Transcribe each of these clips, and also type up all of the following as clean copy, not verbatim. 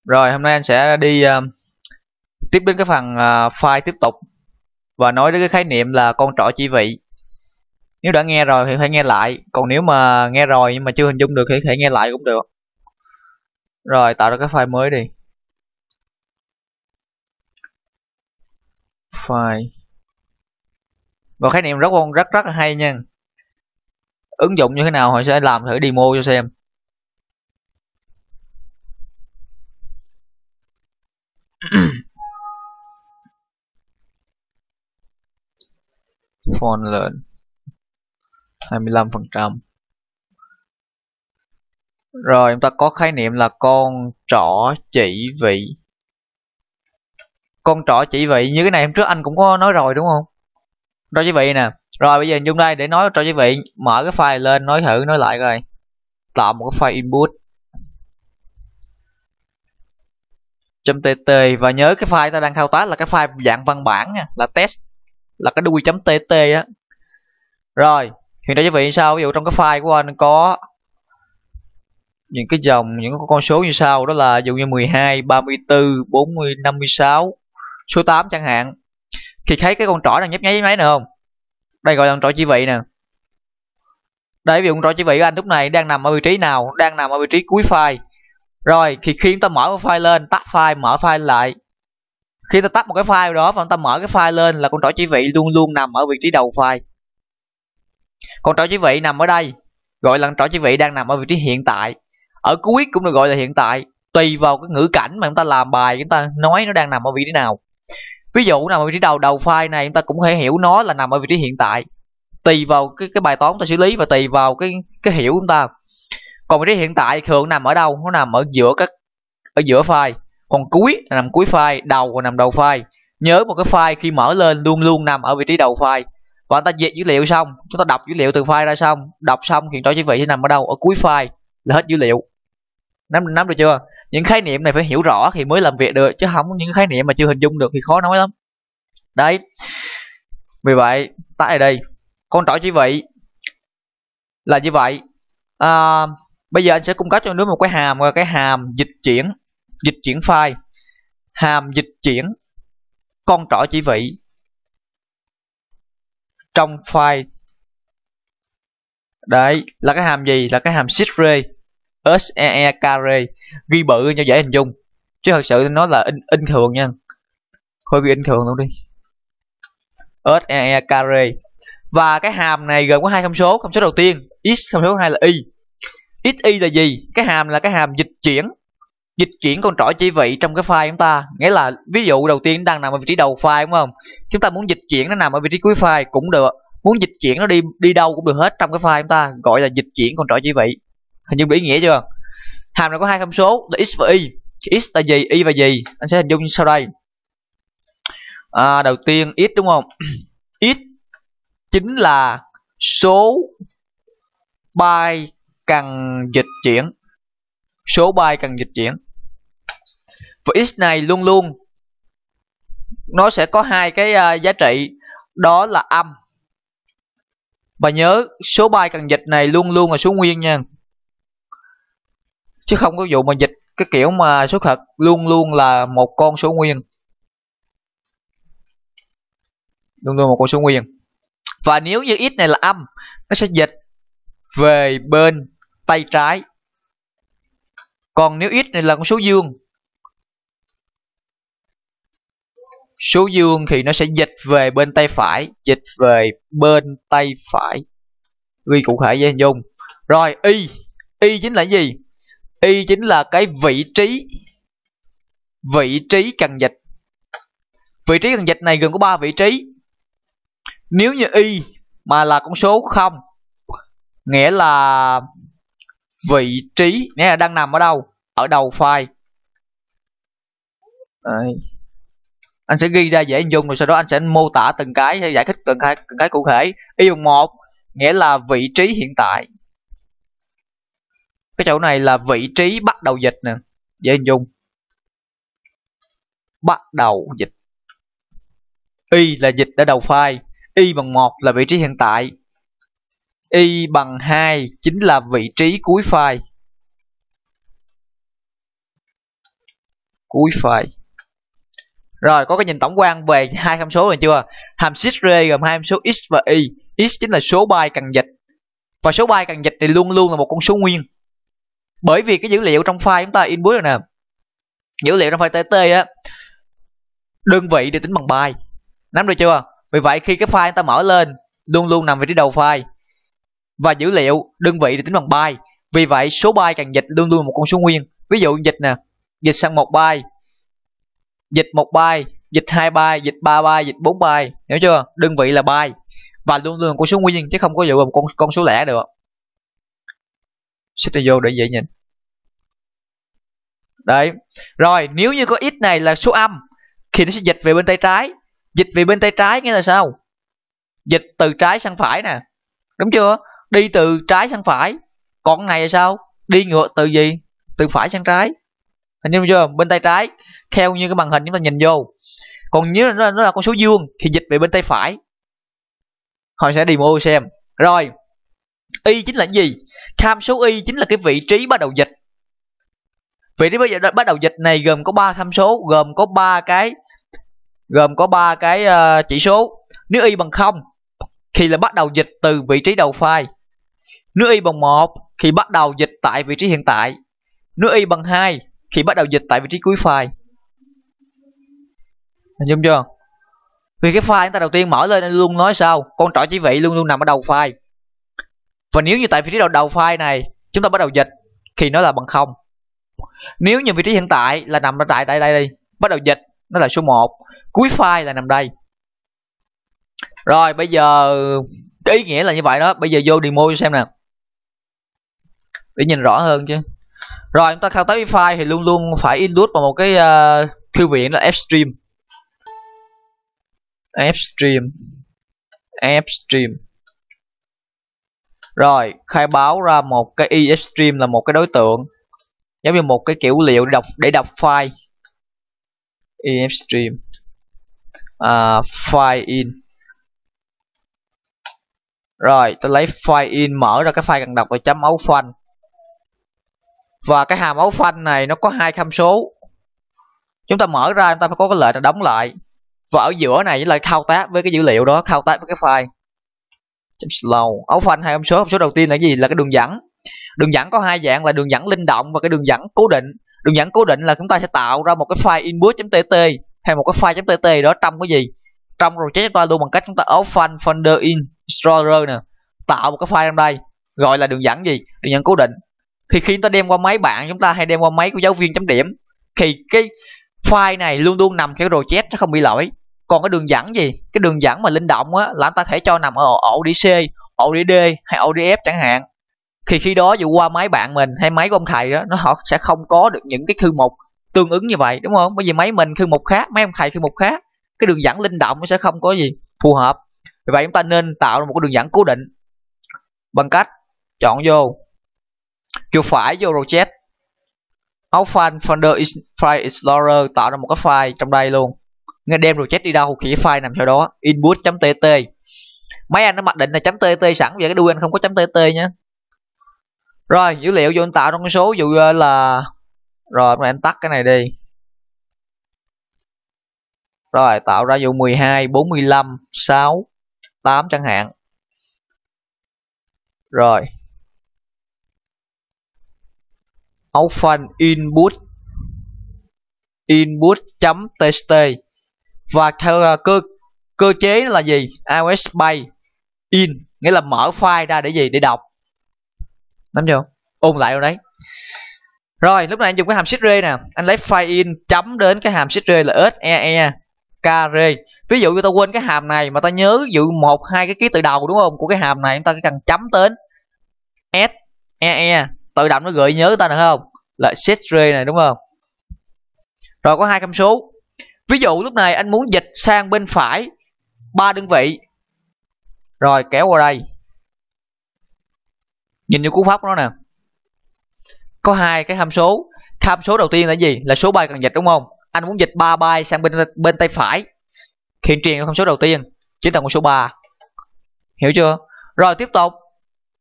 Rồi hôm nay anh sẽ đi tiếp đến cái phần file tiếp tục và nói đến cái khái niệm là con trỏ chỉ vị. Nếu đã nghe rồi thì phải nghe lại, còn nếu mà nghe rồi nhưng mà chưa hình dung được thì phải nghe lại cũng được. Rồi tạo ra cái file mới đi. File. Và khái niệm rất là hay nha. Ứng dụng như thế nào họ sẽ làm thử demo cho xem. Font lên 25%. Rồi chúng ta có khái niệm là con trỏ chỉ vị. Con trỏ chỉ vị như cái này hôm trước anh cũng có nói rồi đúng không? Trỏ chỉ vị nè. Rồi bây giờ dùng đây để nói trỏ chỉ vị, mở cái file lên nói thử nói lại coi. Tạo một cái file input .tt và nhớ cái file ta đang thao tác là cái file dạng văn bản nha, là test, là cái đuôi.tt á. Rồi, hiện tại quý vị sao? Ví dụ trong cái file của anh có những cái dòng, những con số như sau, đó là ví dụ như 12, 34, 40, 56, số 8 chẳng hạn. Thì thấy cái con trỏ đang nhấp nháy máy nữa không? Đây gọi là con trỏ chỉ vị nè. Đây ví dụ con trỏ chỉ vị của anh lúc này đang nằm ở vị trí nào? Đang nằm ở vị trí cuối file. Rồi thì khi chúng ta mở cái file lên, tắt file, mở file lại. Khi ta tắt một cái file đó và chúng ta mở cái file lên là con trỏ chỉ vị luôn luôn nằm ở vị trí đầu file. Con trỏ chỉ vị nằm ở đây gọi là con trỏ chỉ vị đang nằm ở vị trí hiện tại. Ở cuối cũng được gọi là hiện tại, tùy vào cái ngữ cảnh mà chúng ta làm bài, chúng ta nói nó đang nằm ở vị trí nào. Ví dụ nằm ở vị trí đầu file này, chúng ta cũng có thể hiểu nó là nằm ở vị trí hiện tại, tùy vào cái bài toán chúng ta xử lý và tùy vào cái hiểu của chúng ta. Còn vị trí hiện tại thường nằm ở đâu? Nó nằm ở giữa file. Còn cuối là nằm cuối file, đầu là nằm đầu file. Nhớ một cái file khi mở lên luôn luôn nằm ở vị trí đầu file. Và ta dệt dữ liệu xong, chúng ta đọc dữ liệu từ file ra xong, đọc xong hiện trỏ chỉ vị sẽ nằm ở đâu? Ở cuối file là hết dữ liệu. Nắm được chưa? Những khái niệm này phải hiểu rõ thì mới làm việc được, chứ không những khái niệm mà chưa hình dung được thì khó nói lắm. Đấy. Vì vậy, tắt ở đây. Con trỏ chỉ vị là như vậy. Bây giờ anh sẽ cung cấp cho nó một cái hàm, gọi là cái hàm dịch chuyển file. Hàm dịch chuyển con trỏ chỉ vị trong file. Đấy, là cái hàm gì? Là cái hàm search SEE ghi bự cho dễ hình dung, chứ thật sự nó là in thường nha, thôi ghi in thường luôn đi. SEE. Và cái hàm này gồm có hai thông số đầu tiên x, thông số hai là y. Xy là gì? Cái hàm là cái hàm dịch chuyển con trỏ chỉ vị trong cái file chúng ta. Nghĩa là ví dụ đầu tiên đang nằm ở vị trí đầu file đúng không? Chúng ta muốn dịch chuyển nó nằm ở vị trí cuối file cũng được, muốn dịch chuyển nó đi đâu cũng được hết trong cái file chúng ta, gọi là dịch chuyển con trỏ chỉ vị. Hình dung ý nghĩa chưa? Hàm này có hai thông số là x và y. X là gì, y và gì? Anh sẽ hình dung như sau đây. Đầu tiên x đúng không? X chính là số byte cần dịch chuyển. Số byte cần dịch chuyển. Và x này luôn luôn nó sẽ có hai cái giá trị, đó là âm. Và nhớ số byte cần dịch này luôn luôn là số nguyên nha, chứ không có vụ mà dịch cái kiểu mà số thật, luôn luôn là một con số nguyên, luôn luôn một con số nguyên. Và nếu như x này là âm, nó sẽ dịch về bên tay trái. Còn nếu x này là con số dương thì nó sẽ dịch về bên tay phải, ghi cụ thể dễ hình dung. Rồi y chính là gì? Y chính là cái vị trí cần dịch. Vị trí cần dịch này gồm có 3 vị trí. Nếu như y mà là con số 0, nghĩa là vị trí nghĩa là đang nằm ở đâu? Ở đầu file. Đấy. Anh sẽ ghi ra dễ hình dung, rồi sau đó anh sẽ mô tả từng cái, giải thích từng cái cụ thể. Y bằng 1 nghĩa là vị trí hiện tại. Cái chỗ này là vị trí bắt đầu dịch nè, dễ hình dung. Bắt đầu dịch. Y là dịch ở đầu file. Y bằng 1 là vị trí hiện tại. Y bằng 2 chính là vị trí cuối file. cuối file. Rồi, có cái nhìn tổng quan về hai tham số rồi chưa? Hàm shift gồm hai hàm số x và y. X chính là số byte cần dịch. Và số byte cần dịch thì luôn luôn là một con số nguyên. Bởi vì cái dữ liệu trong file chúng ta input rồi nè. Dữ liệu trong file TT á, đơn vị được tính bằng byte. Nắm được chưa? Vì vậy khi cái file chúng ta mở lên luôn luôn nằm vị trí đầu file. Và dữ liệu đơn vị được tính bằng byte. Vì vậy số byte cần dịch luôn luôn là một con số nguyên. Ví dụ dịch nè, dịch sang 1 byte, dịch 1 byte, dịch 2 byte, dịch 3 byte, dịch 4 byte, hiểu chưa? Đơn vị là byte và luôn luôn là con số nguyên chứ không có dụ một con số lẻ được. Xích vô để dễ nhìn. Đấy. Rồi, nếu như có x này là số âm thì nó sẽ dịch về bên tay trái. Dịch về bên tay trái nghĩa là sao? Dịch từ trái sang phải nè. Đúng chưa? Đi từ trái sang phải. Còn này là sao? Đi ngược từ gì? Từ phải sang trái. Hình như chưa? Bên tay trái theo như cái màn hình chúng ta nhìn vô. Còn nếu nó là con số dương thì dịch về bên tay phải. Hồi sẽ demo xem. Rồi, y chính là cái gì? Tham số y chính là cái vị trí bắt đầu dịch. Vị trí bắt đầu dịch này gồm có 3 tham số, gồm có 3 cái chỉ số. Nếu y bằng 0 thì là bắt đầu dịch từ vị trí đầu file. Nếu y bằng 1 thì bắt đầu dịch tại vị trí hiện tại. Nếu y bằng 2 thì bắt đầu dịch tại vị trí cuối file. Hình dung chưa? Vì cái file chúng ta đầu tiên mở lên luôn nói sao? Con trỏ chỉ vị luôn luôn nằm ở đầu file. Và nếu như tại vị trí đầu file này chúng ta bắt đầu dịch thì nó là bằng 0. Nếu như vị trí hiện tại là nằm ở tại đây đi, bắt đầu dịch nó là số 1, cuối file là nằm đây. Rồi bây giờ cái ý nghĩa là như vậy đó. Bây giờ vô demo cho xem nè, để nhìn rõ hơn chứ. Rồi chúng ta thao tác với file thì luôn luôn phải input vào một cái thư viện là fstream. Rồi khai báo ra một cái ifstream là một cái đối tượng, giống như một cái kiểu liệu để đọc file. ifstream file in. Rồi tôi lấy file in, mở ra cái file cần đọc rồi chấm ấu phanh. Và cái hàm ấu phanh này nó có 2 tham số. Chúng ta mở ra chúng ta phải có cái lệnh là đóng lại. Và ở giữa này lại thao tác với cái dữ liệu đó, thao tác với cái file. Chấm slow. Ấu phanh 2 tham số đầu tiên là cái gì? Là cái đường dẫn. Đường dẫn có 2 dạng là đường dẫn linh động và cái đường dẫn cố định. Đường dẫn cố định là chúng ta sẽ tạo ra một cái file input.tt hay một cái file.tt đó trong cái gì? Trong project chúng ta luôn bằng cách chúng ta ấu phanh folder in installer nè, tạo một cái file trong đây gọi là đường dẫn gì? Đường dẫn cố định. Thì khi chúng ta đem qua máy bạn chúng ta hay đem qua máy của giáo viên chấm điểm thì cái file này luôn luôn nằm cái project nó không bị lỗi. Còn cái đường dẫn gì? Cái đường dẫn mà linh động á là chúng ta thể cho nằm ở ổ đĩa C, ổ đĩa D hay ổ đĩa F chẳng hạn. Thì khi đó dù qua máy bạn mình hay máy của ông thầy đó, họ sẽ không có được những cái thư mục tương ứng như vậy, đúng không? Bởi vì máy mình thư mục khác, máy ông thầy thư mục khác, cái đường dẫn linh động nó sẽ không có gì phù hợp. Vì vậy chúng ta nên tạo ra một cái đường dẫn cố định bằng cách chọn vô chuột phải vô project, ấu phanh folder file explorer, tạo ra một cái file trong đây luôn. Nghe đem project đi đâu thì cái file nằm sau đó, input.tt. Mấy anh nó mặc định là .tt sẵn, vậy cái đuôi anh không có .tt nhé. Rồi dữ liệu vô anh tạo trong cái số dụ là, rồi anh tắt cái này đi. Rồi tạo ra dụ 12, 45, 6, 8 chẳng hạn. Rồi ấu phanh input.txt và theo cơ chế là gì? iOS bay in, nghĩa là mở file ra để gì? Để đọc. Nắm chưa? Ôn lại rồi đấy. Rồi lúc này anh dùng cái hàm shift nè, anh lấy file in chấm đến cái hàm shift là s ví dụ như tao quên cái hàm này mà tao nhớ dụ 1, 2 cái ký tự đầu đúng không? Của cái hàm này chúng ta cần chấm đến s tự động nó gợi nhớ ta được không? Là shift này đúng không? Rồi có 2 tham số. Ví dụ lúc này anh muốn dịch sang bên phải 3 đơn vị. Rồi kéo qua đây. Nhìn vô cú pháp nó nè. Có 2 cái tham số. Tham số đầu tiên là gì? Là số byte cần dịch đúng không? Anh muốn dịch 3 byte sang bên tay phải. Hiện truyền tham số đầu tiên chính là con số 3. Hiểu chưa? Rồi tiếp tục.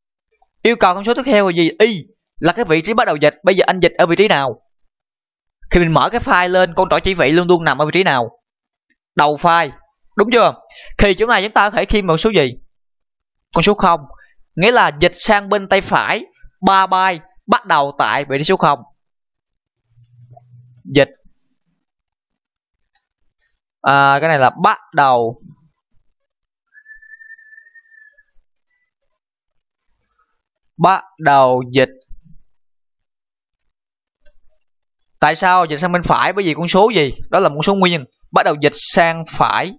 Yêu cầu tham số tiếp theo là gì? Y là cái vị trí bắt đầu dịch. Bây giờ anh dịch ở vị trí nào? thì mình mở cái file lên, con trỏ chỉ vị luôn luôn nằm ở vị trí nào? Đầu file, đúng chưa? Thì chỗ này chúng ta có thể thêm một số gì? Con số 0, nghĩa là dịch sang bên tay phải 3 byte bắt đầu tại vị trí số 0. Dịch cái này là bắt đầu dịch. Tại sao dịch sang bên phải? Bởi vì con số gì? Đó là một số nguyên. Bắt đầu dịch sang phải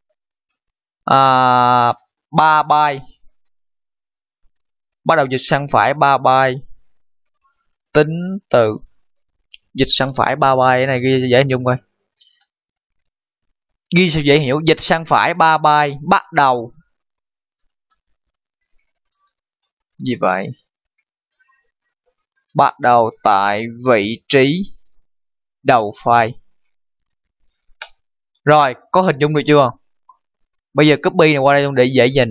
3 byte. Bắt đầu dịch sang phải 3 byte. Tính từ dịch sang phải 3 byte. Cái này ghi dễ hình dung coi. Ghi sao dễ hiểu? Dịch sang phải 3 byte bắt đầu gì vậy? Bắt đầu tại vị trí đầu file. Rồi, có hình dung được chưa? Bây giờ copy này qua đây luôn để dễ nhìn.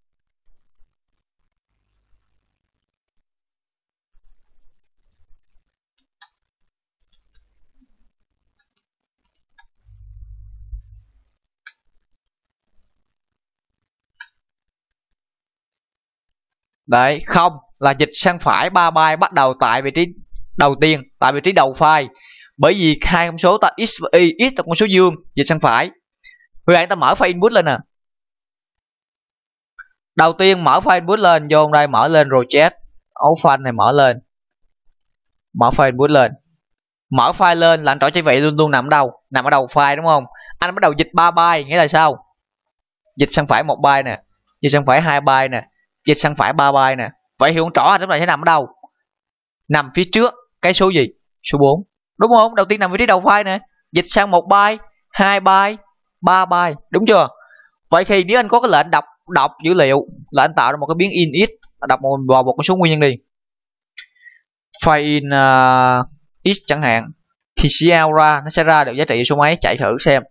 Đấy, không là dịch sang phải 3 byte bắt đầu tại vị trí đầu tiên, tại vị trí đầu file. Bởi vì hai con số ta x và y, x là con số dương, dịch sang phải. Vì vậy ta mở file input lên nè. Đầu tiên mở file input lên, vô đây mở lên project, ấu phanh này mở lên. Mở file input lên. Mở file lên là anh trỏ chỉ vị luôn luôn nằm ở đâu? Nằm ở đầu file đúng không? Anh bắt đầu dịch 3 byte, nghĩa là sao? Dịch sang phải 1 byte nè, dịch sang phải 2 byte nè, dịch sang phải 3 byte nè. Vậy thì con trỏ lúc này sẽ nằm ở đâu? Nằm phía trước cái số gì? Số 4. Đúng không? Đầu tiên nằm vị trí đầu file nè. Dịch sang 1 byte, 2 byte, 3 byte, đúng chưa? Vậy thì nếu anh có cái lệnh đọc dữ liệu là anh tạo ra một cái biến in x, đọc vào một cái số nguyên nhân đi. File in x chẳng hạn, thì cout ra nó sẽ ra được giá trị số mấy, chạy thử xem.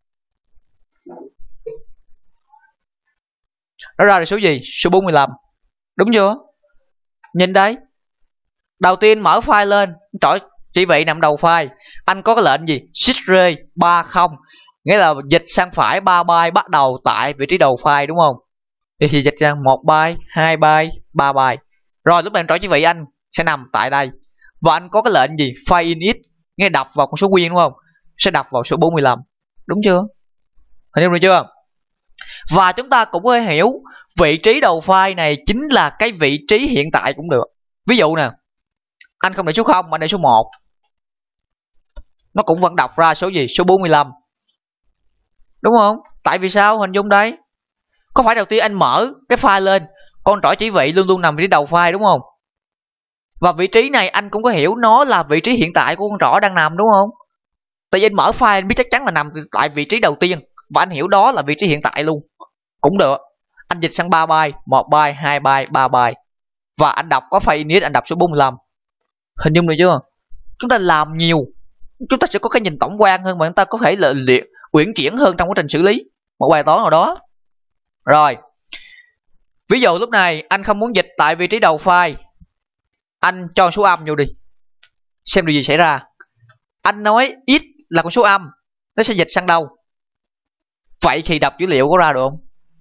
Nó ra được số gì? Số 45. Đúng chưa? Nhìn đấy. Đầu tiên mở file lên, trỏ chỉ vị nằm đầu file. Anh có cái lệnh gì? Shift 30, nghĩa là dịch sang phải 3 byte bắt đầu tại vị trí đầu file đúng không? Thì dịch sang 1 byte, 2 byte, 3 byte. Rồi lúc này trỏ chỉ vị anh sẽ nằm tại đây. Và anh có cái lệnh gì? File in x, nghĩa đọc vào con số nguyên đúng không? Sẽ đọc vào số 45. Đúng chưa? Hình dung được chưa? Và chúng ta cũng có thể hiểu vị trí đầu file này chính là cái vị trí hiện tại cũng được. Ví dụ nè, anh không để số 0 mà anh để số 1, nó cũng vẫn đọc ra số gì? Số 45. Đúng không? Tại vì sao? Hình dung đấy. Có phải đầu tiên anh mở cái file lên, con trỏ chỉ vị luôn luôn nằm vị trí đầu file đúng không? Và vị trí này anh cũng có hiểu nó là vị trí hiện tại của con trỏ đang nằm đúng không? Tại vì anh mở file anh biết chắc chắn là nằm tại vị trí đầu tiên, và anh hiểu đó là vị trí hiện tại luôn. Cũng được. Anh dịch sang 3 byte, 1 byte, 2 byte, 3 byte. Và anh đọc có file init, anh đọc số 45. Hình dung được chưa? Chúng ta làm nhiều, chúng ta sẽ có cái nhìn tổng quan hơn, mà chúng ta có thể là uyển chuyển hơn trong quá trình xử lý một bài toán nào đó. Rồi, ví dụ lúc này anh không muốn dịch tại vị trí đầu file, anh cho số âm vô đi, xem điều gì xảy ra. Anh nói x là con số âm, nó sẽ dịch sang đâu? Vậy thì đọc dữ liệu có ra được không?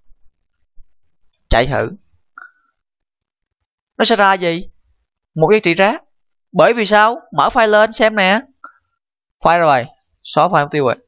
Chạy thử. Nó sẽ ra gì? Một giá trị rác. Bởi vì sao? Mở file lên xem nè. File rồi, xóa file tiêu rồi.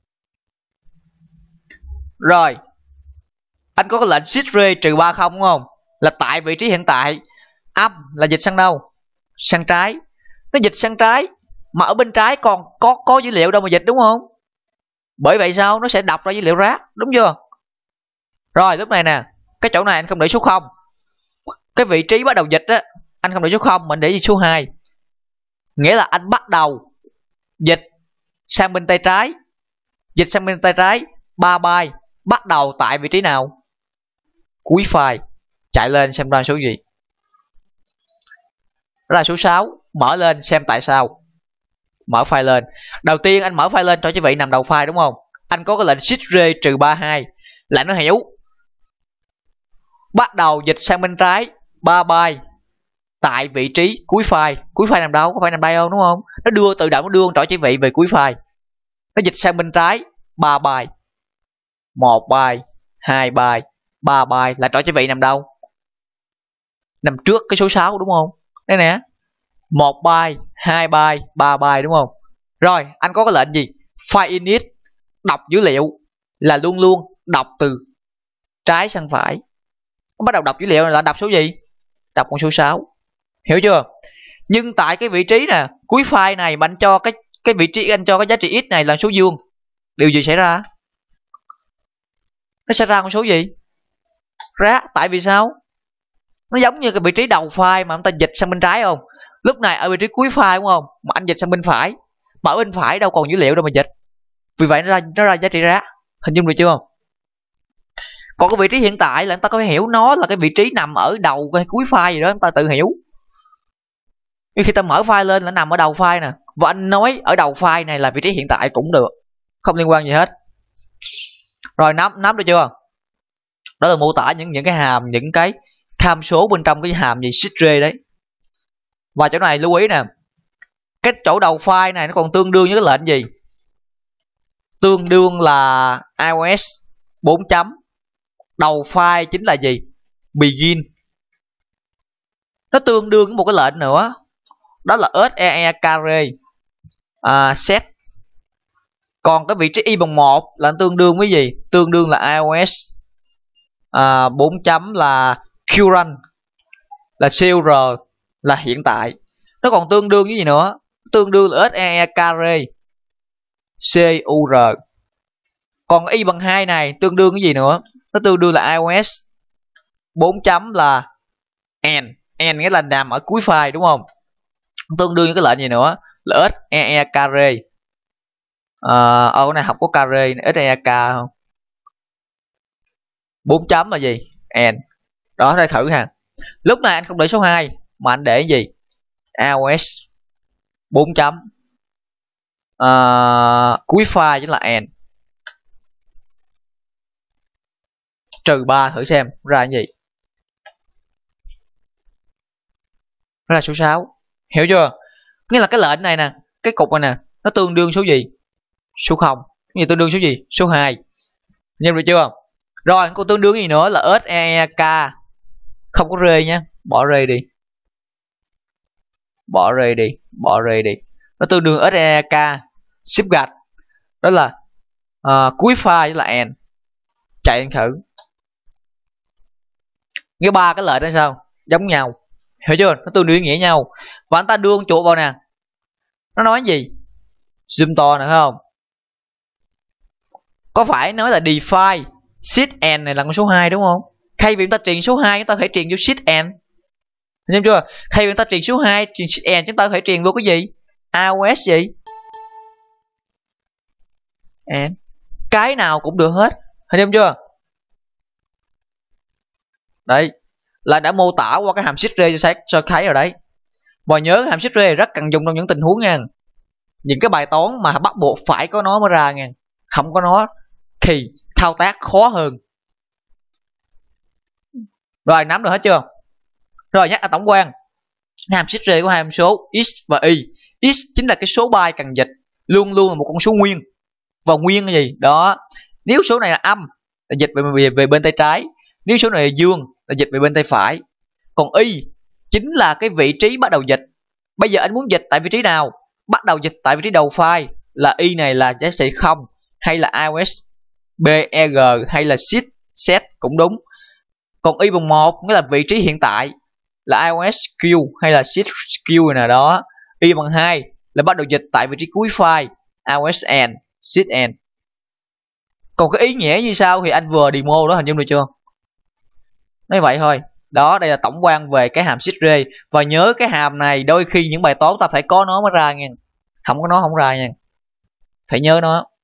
Rồi, anh có cái lệnh shift -30 đúng không? Là tại vị trí hiện tại. Âm là dịch sang đâu? Sang trái. Nó dịch sang trái, mà ở bên trái còn có dữ liệu đâu mà dịch đúng không? Bởi vậy sao? Nó sẽ đọc ra dữ liệu rác, đúng chưa? Rồi lúc này nè, cái chỗ này anh không để số 0. Cái vị trí bắt đầu dịch á, anh không để số 0 mà anh để gì số 2. Nghĩa là anh bắt đầu dịch sang bên tay trái. Dịch sang bên tay trái 3 byte bắt đầu tại vị trí nào? Cuối file. Chạy lên xem ra số gì. Đó là số 6. Mở lên xem tại sao. Mở file lên. Đầu tiên anh mở file lên cho chỉ vị nằm đầu file đúng không? Anh có cái lệnh shift -32 là nó hiểu. Bắt đầu dịch sang bên trái 3 byte tại vị trí cuối file nằm đâu, có phải nằm đây không, đúng không? Nó đưa tự động, nó đưa con trỏ chỉ vị về cuối file, nó dịch sang bên trái 3 byte, 1 byte, 2 byte, 3 byte là trỏ chỉ vị nằm đâu? Nằm trước cái số 6 đúng không? Đây nè, 1 byte, 2 byte, 3 byte đúng không? Rồi, anh có cái lệnh gì? File init đọc dữ liệu là luôn luôn đọc từ trái sang phải. Bắt đầu đọc dữ liệu là đọc số gì? Đọc con số 6. Hiểu chưa? Nhưng tại cái vị trí nè, cuối file này mà anh cho cái vị trí, anh cho cái giá trị x này là số dương. Điều gì xảy ra? Nó sẽ ra con số gì? Rác. Tại vì sao? Nó giống như cái vị trí đầu file mà chúng ta dịch sang bên trái không? Lúc này ở vị trí cuối file đúng không? Mà anh dịch sang bên phải. Mà ở bên phải đâu còn dữ liệu đâu mà dịch. Vì vậy nó ra giá trị rác. Hình dung được chưa? Còn cái vị trí hiện tại là chúng ta có thể hiểu nó là cái vị trí nằm ở đầu cái cuối file gì đó, chúng ta tự hiểu. Nhưng khi ta mở file lên là nằm ở đầu file nè, và anh nói ở đầu file này là vị trí hiện tại cũng được, không liên quan gì hết. Rồi nắm được chưa? Đó là mô tả những cái hàm, những cái tham số bên trong cái hàm gì string đấy. Và chỗ này lưu ý nè, cái chỗ đầu file này nó còn tương đương với cái lệnh gì? Tương đương là iOS 4 chấm. Đầu file chính là gì? Begin. Nó tương đương với một cái lệnh nữa, đó là SEE carry set. Còn cái vị trí y bằng 1 là tương đương với gì? Tương đương là iOS 4 chấm là current, là CUR, là hiện tại. Nó còn tương đương với gì nữa? Tương đương là SEE carry CUR. Còn y bằng 2 này tương đương cái gì nữa? Nó tương đương là iOS 4 chấm là n nghĩa là nằm ở cuối file đúng không? Tương đương với cái lệnh gì nữa? Là SEE carry. Cái này học có carry SEEK không? 4 chấm là gì? N. Đó, đây thử ha. Lúc này anh không để số 2 mà anh để gì? iOS 4 chấm cuối file chính là n. Trừ 3 thử xem ra cái gì? Nó là số 6. Hiểu chưa? Nghĩa là cái lệnh này nè, cái cục này nè, nó tương đương số gì? Số 0. Cái gì tương đương số gì? Số 2. Nhìn được chưa? Rồi, còn tương đương gì nữa là SEK. Không có rê nhé, bỏ rê đi. Bỏ rê đi. Nó tương đương SEK ship gạch. Đó là cuối file là n. Chạy thử. Cái ba cái lệnh đó sao? Giống nhau. Hiểu chưa? Nó tương đương ý nghĩa nhau. Và anh ta đưa con chuột vào nè. Nó nói gì? Zoom to nè, thấy không? Có phải nói là define sheet n này là con số 2 đúng không? Thay vì chúng ta truyền số 2, chúng ta phải truyền vô sheet n. Hiểu chưa? Thay vì chúng ta truyền số 2, truyền sheet n, chúng ta phải truyền vô cái gì? iOS gì? N. Cái nào cũng được hết. Hiểu chưa? Đấy, là đã mô tả qua cái hàm shift cho thấy rồi đấy. Và nhớ hàm shift rất cần dùng trong những tình huống nha. Những cái bài toán mà bắt buộc phải có nó mới ra nha. Không có nó thì thao tác khó hơn. Rồi, nắm được hết chưa? Rồi, nhắc là tổng quan. Hàm shift của hai hàm số x và y. X chính là cái số byte cần dịch, luôn luôn là một con số nguyên. Và nguyên là gì? Đó. Nếu số này là âm là dịch về bên tay trái, nếu số này là dương là dịch về bên tay phải. Còn y chính là cái vị trí bắt đầu dịch. Bây giờ anh muốn dịch tại vị trí nào? Bắt đầu dịch tại vị trí đầu file là y này là giá trị 0, hay là iOS BEG, hay là sheet set cũng đúng. Còn y bằng 1 nghĩa là vị trí hiện tại là iOS Q hay là sheet Q này đó. Y bằng 2 là bắt đầu dịch tại vị trí cuối file iOS N, sheet N. Còn cái ý nghĩa như sao thì anh vừa demo đó, hình dung được chưa? Nói vậy thôi. Đó, đây là tổng quan về cái hàm shift. Và nhớ cái hàm này đôi khi những bài toán ta phải có nó mới ra nha. Không có nó không ra nha. Phải nhớ nó.